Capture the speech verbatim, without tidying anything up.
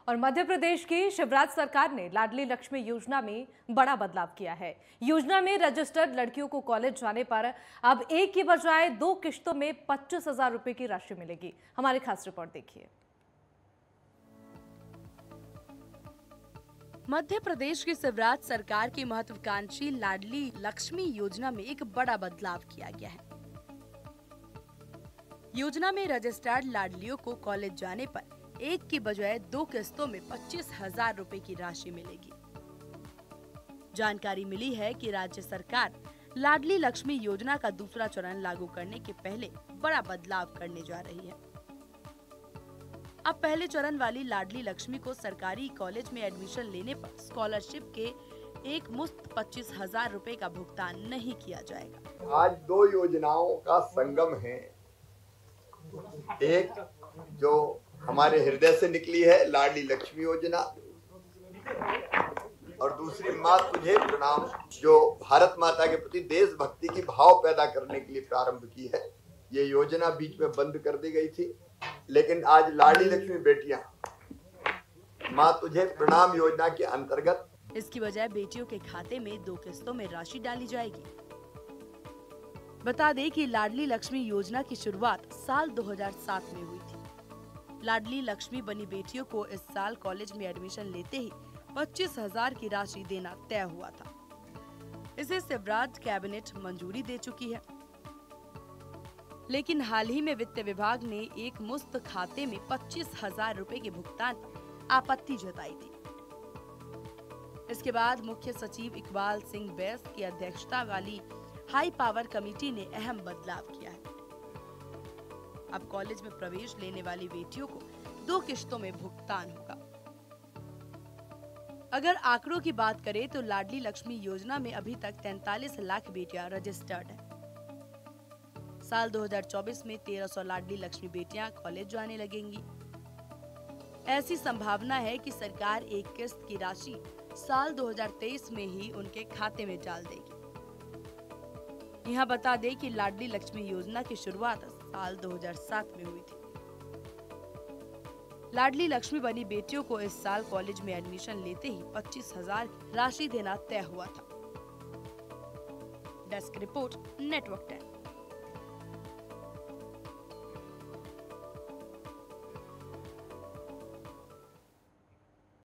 और मध्य प्रदेश की शिवराज सरकार ने लाडली लक्ष्मी योजना में बड़ा बदलाव किया है। योजना में रजिस्टर्ड लड़कियों को कॉलेज जाने पर अब एक की बजाय दो किश्तों में पच्चीस हजार रुपए की राशि मिलेगी। हमारी खास रिपोर्ट देखिए। मध्य प्रदेश की शिवराज सरकार की महत्वाकांक्षी लाडली लक्ष्मी योजना में एक बड़ा बदलाव किया गया है। योजना में रजिस्टर्ड लाडलियों को कॉलेज जाने पर एक की बजाय दो किस्तों में पच्चीस हजार रूपए की राशि मिलेगी। जानकारी मिली है कि राज्य सरकार लाडली लक्ष्मी योजना का दूसरा चरण लागू करने के पहले बड़ा बदलाव करने जा रही है। अब पहले चरण वाली लाडली लक्ष्मी को सरकारी कॉलेज में एडमिशन लेने पर स्कॉलरशिप के एक मुश्त पच्चीस हजार रूपए का भुगतान नहीं किया जाएगा। आज दो योजनाओं का संगम है। एक जो हमारे हृदय से निकली है लाडली लक्ष्मी योजना, और दूसरी माँ तुझे प्रणाम जो भारत माता के प्रति देशभक्ति की भाव पैदा करने के लिए प्रारंभ की है। ये योजना बीच में बंद कर दी गई थी, लेकिन आज लाडली लक्ष्मी बेटियां माँ तुझे प्रणाम योजना के अंतर्गत इसकी बजाय बेटियों के खाते में दो किस्तों में राशि डाली जाएगी। बता दें कि लाडली लक्ष्मी योजना की शुरुआत साल दो हज़ार सात में हुई थी। लाडली लक्ष्मी बनी बेटियों को इस साल कॉलेज में एडमिशन लेते ही पच्चीस हजार की राशि देना तय हुआ था। इसे शिवराज कैबिनेट मंजूरी दे चुकी है, लेकिन हाल ही में वित्त विभाग ने एक मुश्त खाते में पच्चीस हजार रूपए के भुगतान पर आपत्ति जताई थी। इसके बाद मुख्य सचिव इकबाल सिंह बैस की अध्यक्षता वाली हाई पावर कमेटी ने अहम बदलाव किया है। अब कॉलेज में प्रवेश लेने वाली बेटियों को दो किश्तों में भुगतान होगा। अगर आंकड़ों की बात करें तो लाडली लक्ष्मी योजना में अभी तक तैंतालीस लाख बेटियां रजिस्टर्ड हैं। साल दो हज़ार चौबीस में तेरह सौ लाडली लक्ष्मी बेटियां कॉलेज जाने लगेंगी। ऐसी संभावना है कि सरकार एक किस्त की राशि साल दो हज़ार तेईस में ही उनके खाते में डाल देगी। यहाँ बता दें कि लाडली लक्ष्मी योजना की शुरुआत साल दो हज़ार सात में हुई थी। लाडली लक्ष्मी बनी बेटियों को इस साल कॉलेज में एडमिशन लेते ही पच्चीस हजार राशि देना तय हुआ था। Desk report, network ten.